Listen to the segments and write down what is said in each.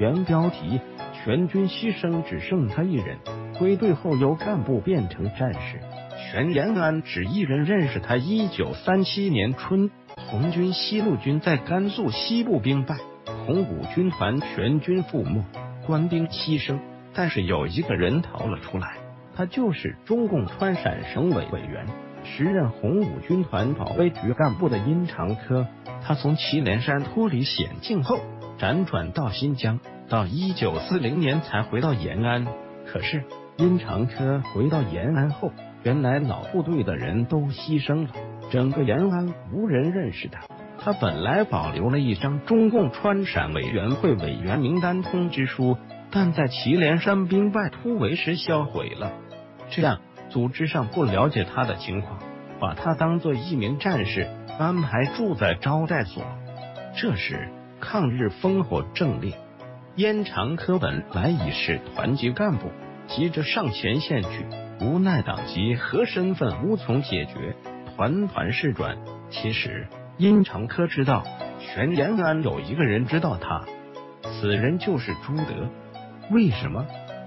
原标题：全军牺牲只剩他一人，归队后由干部变成战士。全延安只一人认识他。1937年春，红军西路军在甘肃西部兵败，红五军团全军覆没，官兵牺牲，但是有一个人逃了出来，他就是中共川陕省委委员，时任红五军团保卫局干部的殷长科。他从祁连山脱离险境后，辗转到新疆，到1940年才回到延安。可是殷长科回到延安后，原来老部队的人都牺牲了，整个延安无人认识他。他本来保留了一张中共川陕委员会委员名单通知书，但在祁连山兵败突围时销毁了。这样组织上不了解他的情况，把他当作一名战士，安排住在招待所。这时抗日烽火正烈，殷长科本来已是团级干部，急着上前线去，无奈党籍和身份无从解决，团团事转。其实殷长科知道，全延安有一个人知道他，此人就是朱德。为什么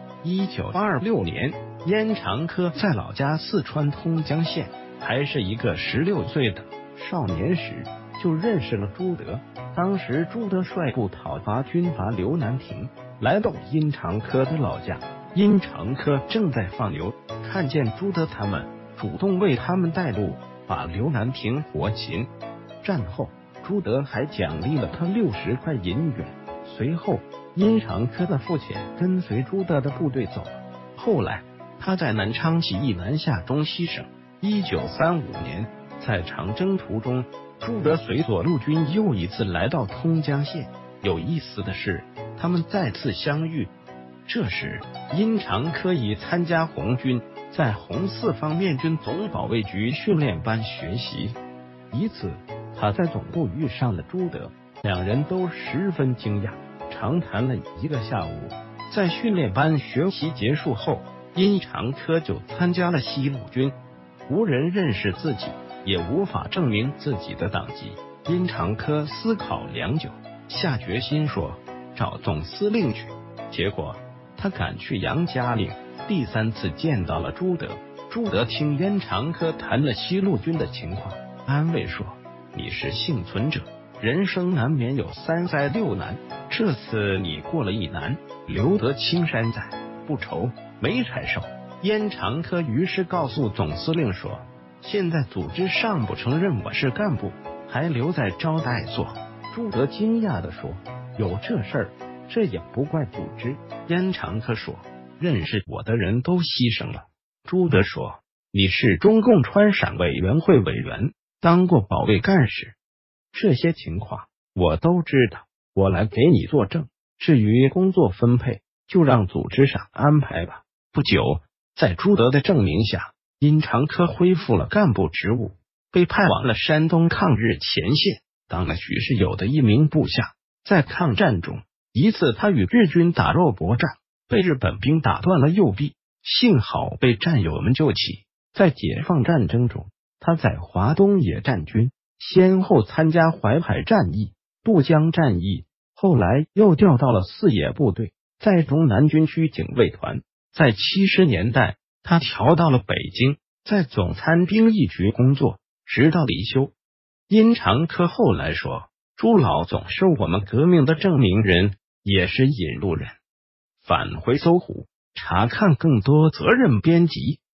？1926年，殷长科在老家四川通江县，还是一个16岁的少年时，就认识了朱德。当时朱德率部讨伐军阀刘南廷，来到殷长科的老家。殷长科正在放牛，看见朱德他们，主动为他们带路，把刘南廷活擒。战后，朱德还奖励了他60块银元。随后，殷长科的父亲跟随朱德的部队走了。后来，他在南昌起义南下中西省。1935年，在长征途中，朱德随左路军又一次来到通江县。有意思的是，他们再次相遇。这时，殷长科已参加红军，在红四方面军总保卫局训练班学习。一次，他在总部遇上了朱德，两人都十分惊讶，长谈了1个下午。在训练班学习结束后，殷长科就参加了西路军。无人认识自己，也无法证明自己的党籍。殷长科思考良久，下决心说找总司令去。结果他赶去杨家岭，第3次见到了朱德。朱德听殷长科谈了西路军的情况，安慰说：“你是幸存者，人生难免有3灾6难，这次你过了一难，留得青山在，不愁没柴烧。”殷长科于是告诉总司令说：“现在组织尚不承认我是干部，还留在招待所。”朱德惊讶地说：“有这事儿？这也不怪组织。”殷长科说：“认识我的人都牺牲了。”朱德说：“你是中共川陕委员会委员，当过保卫干事，这些情况我都知道，我来给你作证。至于工作分配，就让组织上安排吧。”不久，在朱德的证明下，殷长科恢复了干部职务，被派往了山东抗日前线，当了徐世友的一名部下。在抗战中，一次他与日军打肉搏战，被日本兵打断了右臂，幸好被战友们救起。在解放战争中，他在华东野战军先后参加淮海战役、渡江战役，后来又调到了四野部队，在中南军区警卫团。在70年代，他调到了北京，在总参兵役局工作，直到离休。殷长科后来说：“朱老总是我们革命的证明人，也是引路人。”返回搜狐，查看更多责任编辑。